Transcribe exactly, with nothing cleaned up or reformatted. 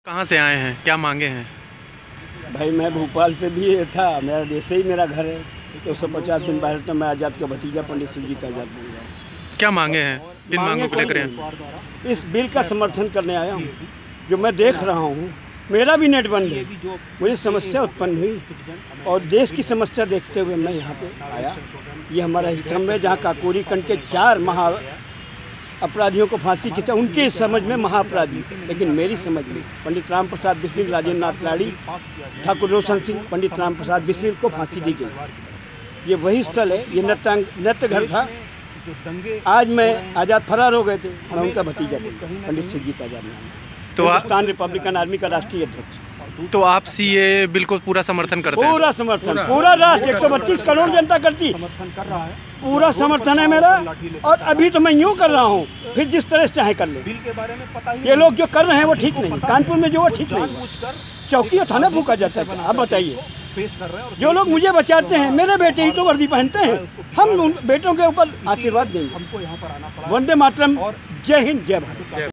कहाँ से आए हैं, क्या मांगे हैं? भाई मैं भोपाल से भी था, मेरा देश ही मेरा घर है। दो सौ पचास दिन भारत में मैं आज़ाद का भतीजा पंडित सुरजीत आज़ाद बोल रहा हूँ। क्या मांगे हैं, किन मांगों को लेकर हैं? इस बिल का समर्थन करने आया हूँ। जो मैं देख रहा हूँ, मेरा भी नेट बंद है, मुझे समस्या उत्पन्न हुई और देश की समस्या देखते हुए मैं यहाँ पे आया। ये हमारा स्तंभ है जहाँ काकोरी कंड के चार महा अपराधियों को फांसी की, उनके समझ में महाअपराधी, लेकिन मेरी समझ में पंडित राम प्रसाद बिस्मिल, राजेंद्र नाथ लाड़ी, ठाकुर रोशन सिंह, पंडित राम प्रसाद बिस्मिल को फांसी दी गई। ये वही स्थल है, ये नृत्यांग नृत्य घर था। आज मैं आज़ाद फरार हो गए थे, मैं उनका भतीजा पंडित सुरजीत आज़ाद नाम, तो हिंदुस्तान रिपब्लिकन आर्मी का राष्ट्रीय अध्यक्ष। तो आप सीए बिल को पूरा समर्थन करते हैं? पूरा समर्थन, पूरा राष्ट्र एक सौ बत्तीस करोड़ जनता करती समर्थन कर रहा है। पूरा समर्थन है मेरा, और अभी तो मैं यूँ कर रहा हूँ, फिर जिस तरह से चाहे कर ले। ये लोग जो कर रहे हैं वो ठीक नहीं, कानपुर में जो वो ठीक नहीं, चौकी और थाना फूका जाता है। आप बताइए, जो लोग मुझे बचाते हैं, मेरे बेटे ही तो वर्दी पहनते हैं, हम उन बेटों के ऊपर आशीर्वाद देंगे। वंदे मातरम, जय हिंद, जय भारत।